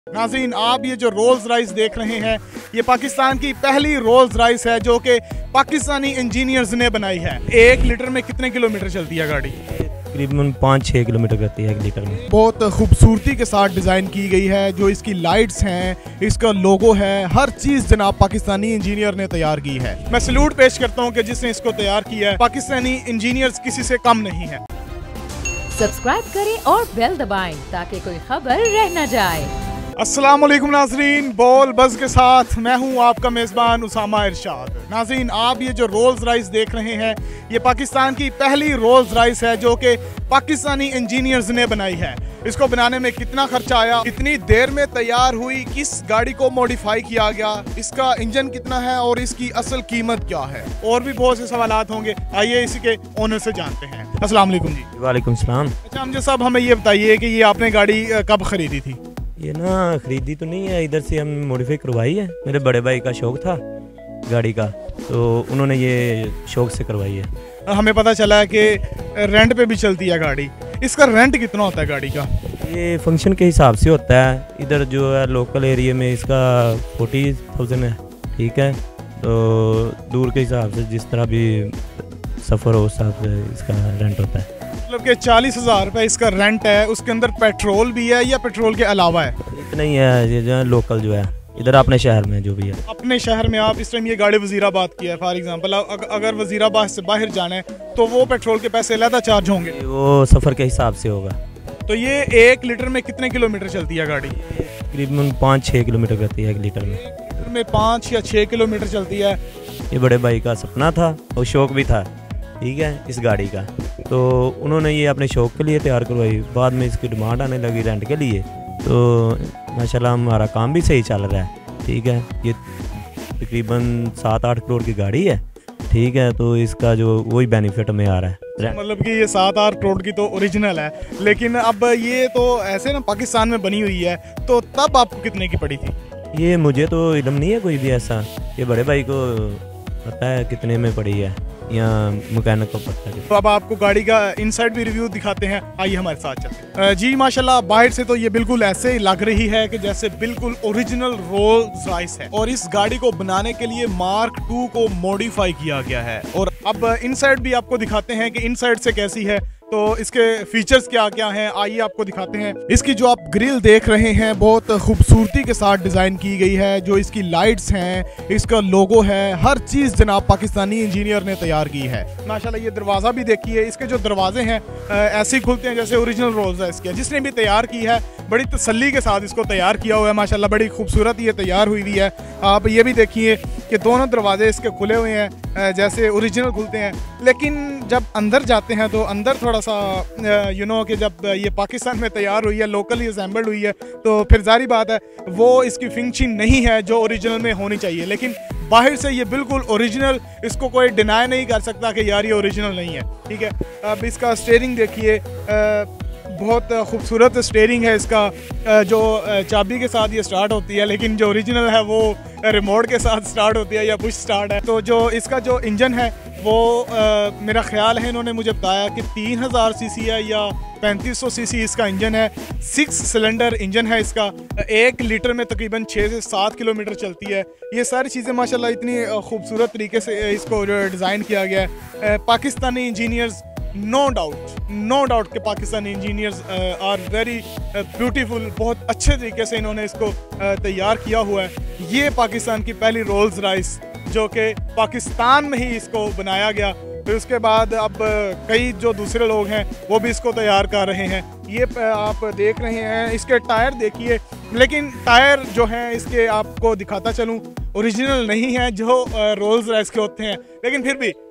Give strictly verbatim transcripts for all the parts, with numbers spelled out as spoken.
नाज़रीन, आप ये जो रोल्स राइस देख रहे हैं, ये पाकिस्तान की पहली रोल्स राइस है जो कि पाकिस्तानी इंजीनियर्स ने बनाई है। एक लीटर में कितने किलोमीटर चलती है गाड़ी? तकरीबन पाँच छः किलोमीटर करती है एक लीटर में। बहुत खूबसूरती के साथ डिज़ाइन की गई है। जो इसकी लाइट्स हैं, इसका लोगो है, हर चीज़ जनाब पाकिस्तानी इंजीनियर ने तैयार की है। मैं सैल्यूट पेश करता हूँ कि जिसने इसको तैयार किया है। पाकिस्तानी इंजीनियर्स किसी से कम नहीं है। सब्सक्राइब करें और बेल दबाएं ताकि कोई खबर रह न जाए। अस्सलाम वालेकुम नाजरीन, बोल बज़ के साथ मैं हूं आपका मेज़बान उसामा इरशाद। नाजरीन, आप ये जो रोल्स राइस देख रहे हैं, ये पाकिस्तान की पहली रोल्स राइस है जो कि पाकिस्तानी इंजीनियर्स ने बनाई है। इसको बनाने में कितना खर्चा आया, कितनी देर में तैयार हुई, किस गाड़ी को मॉडिफाई किया गया, इसका इंजन कितना है और इसकी असल कीमत क्या है, और भी बहुत से सवालात होंगे। आइए इसी के ओनर से जानते हैं। अस्सलाम वालेकुम जी। वालेकुम सलाम। अच्छा अमजद साहब, हमें ये बताइए कि ये आपने गाड़ी कब खरीदी थी? ये ना खरीदी तो नहीं है, इधर से हम मॉडिफाई करवाई है। मेरे बड़े भाई का शौक था गाड़ी का, तो उन्होंने ये शौक से करवाई है। हमें पता चला है कि रेंट पे भी चलती है गाड़ी। इसका रेंट कितना होता है गाड़ी का? ये फंक्शन के हिसाब से होता है। इधर जो है लोकल एरिया में इसका फोर्टी थाउजेंड है, ठीक है। तो दूर के हिसाब से जिस तरह भी सफ़र हो उस हिसाब से इसका रेंट होता है। मतलब कि चालीस हज़ार रुपये इसका रेंट है। उसके अंदर पेट्रोल भी है या पेट्रोल के अलावा है? इतना ही है। ये जो है लोकल जो है इधर अपने शहर में जो भी है। अपने शहर में आप इस टाइम ये गाड़ी वजीराबाद की है फॉर एग्जांपल, अगर वजीराबाद से बाहर जाना है तो वो पेट्रोल के पैसे अलग चार्ज होंगे? वो सफ़र के हिसाब से होगा। तो ये एक लीटर में कितने किलोमीटर चलती है गाड़ी? तकरीबन पाँच छः किलोमीटर करती है एक लीटर में। एक लीटर में पाँच या छः किलोमीटर चलती है। ये बड़े भाई का सपना था और शौक भी था, ठीक है, इस गाड़ी का। तो उन्होंने ये अपने शौक के लिए तैयार करवाई। बाद में इसकी डिमांड आने लगी रेंट के लिए, तो माशाल्लाह हमारा काम भी सही चल रहा है, ठीक है। ये तकरीबन सात आठ करोड़ की गाड़ी है, ठीक है। तो इसका जो वही बेनिफिट हमें आ रहा है। मतलब कि ये सात आठ करोड़ की तो ओरिजिनल है, लेकिन अब ये तो ऐसे ना पाकिस्तान में बनी हुई है, तो तब आपको कितने की पड़ी थी? ये मुझे तो इल्म नहीं है कोई भी ऐसा। ये बड़े भाई को पता है कितने में पड़ी है, या मैकेनिक को पता है। तो अब आपको गाड़ी का इनसाइड भी रिव्यू दिखाते हैं, आइए हमारे साथ चलते हैं। जी माशाल्लाह, बाहर से तो ये बिल्कुल ऐसे ही लग रही है कि जैसे बिल्कुल ओरिजिनल रोल्स राइस है, और इस गाड़ी को बनाने के लिए मार्क टू को मॉडिफाई किया गया है। और अब इनसाइड भी आपको दिखाते हैं कि इनसाइड से कैसी है, तो इसके फीचर्स क्या क्या हैं, आइए आपको दिखाते हैं। इसकी जो आप ग्रिल देख रहे हैं, बहुत खूबसूरती के साथ डिज़ाइन की गई है। जो इसकी लाइट्स हैं, इसका लोगो है, हर चीज़ जनाब पाकिस्तानी इंजीनियर ने तैयार की है। माशाल्लाह ये दरवाज़ा भी देखिए, इसके जो दरवाजे हैं ऐसे ही खुलते हैं जैसे ओरिजिनल रोल्स है इसके। जिसने भी तैयार की है बड़ी तसल्ली के साथ इसको तैयार किया हुआ है। माशाल्लाह बड़ी खूबसूरत ये तैयार हुई हुई है। आप ये भी देखिए कि दोनों दरवाजे इसके खुले हुए हैं जैसे ओरिजिनल खुलते हैं, लेकिन जब अंदर जाते हैं तो अंदर थोड़ा सा यू नो कि जब ये पाकिस्तान में तैयार हुई है, लोकली असेंबल्ड हुई है, तो फिर जारी बात है वो इसकी फिनिशिंग नहीं है जो ओरिजिनल में होनी चाहिए। लेकिन बाहर से ये बिल्कुल ओरिजिनल, इसको कोई डिनाई नहीं कर सकता कि यार ये ओरिजिनल नहीं है, ठीक है। अब इसका स्टीयरिंग देखिए, बहुत खूबसूरत स्टीयरिंग है इसका, जो चाबी के साथ ये स्टार्ट होती है, लेकिन जो ओरिजिनल है वो रिमोट के साथ स्टार्ट होती है या पुश स्टार्ट है। तो जो इसका जो इंजन है वो आ, मेरा ख्याल है इन्होंने मुझे बताया कि तीन हज़ार सी सी है या पैंतीस सौ सी सी इसका इंजन है। सिक्स सिलेंडर इंजन है इसका। एक लीटर में तकरीबन छः से सात किलोमीटर चलती है। ये सारी चीज़ें माशाल्लाह इतनी खूबसूरत तरीके से इसको डिज़ाइन किया गया है। Pakistani engineers, no doubt no doubt के Pakistani engineers are very beautiful. बहुत अच्छे तरीके से इन्होंने इसको तैयार किया हुआ है। ये पाकिस्तान की पहली रोल्स राइस जो कि पाकिस्तान में ही इसको बनाया गया। फिर उसके बाद अब कई जो दूसरे लोग हैं वो भी इसको तैयार कर रहे हैं। ये आप देख रहे हैं, इसके टायर देखिए, लेकिन टायर जो हैं इसके आपको दिखाता चलूँ ओरिजिनल नहीं है जो रोल्स राइस के होते हैं, लेकिन फिर भी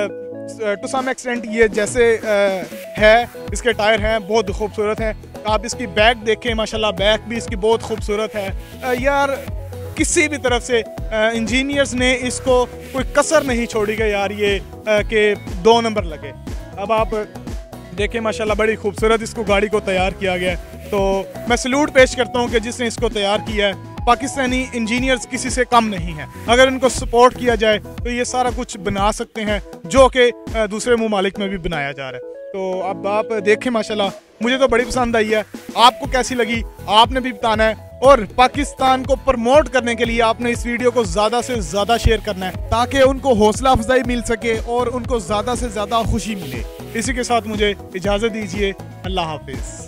टू सम एक्सटेंट ये जैसे आ, है। इसके टायर हैं, बहुत खूबसूरत हैं। आप इसकी बैक देखें, माशाल्लाह बैक भी इसकी बहुत खूबसूरत है। आ, यार किसी भी तरफ से इंजीनियर्स ने इसको कोई कसर नहीं छोड़ी कि यार ये के दो नंबर लगे। अब आप देखें माशाल्लाह बड़ी खूबसूरत इसको गाड़ी को तैयार किया गया है। तो मैं सैल्यूट पेश करता हूँ कि जिसने इसको तैयार किया है। पाकिस्तानी इंजीनियर्स किसी से कम नहीं है। अगर इनको सपोर्ट किया जाए तो ये सारा कुछ बना सकते हैं जो कि दूसरे ममालिक में भी बनाया जा रहा है। तो अब आप देखें माशाल्लाह मुझे तो बड़ी पसंद आई है। आपको कैसी लगी आपने भी बताना है। और पाकिस्तान को प्रमोट करने के लिए आपने इस वीडियो को ज्यादा से ज्यादा शेयर करना है ताकि उनको हौसला अफजाई मिल सके और उनको ज्यादा से ज्यादा खुशी मिले। इसी के साथ मुझे इजाजत दीजिए, अल्लाह हाफिज।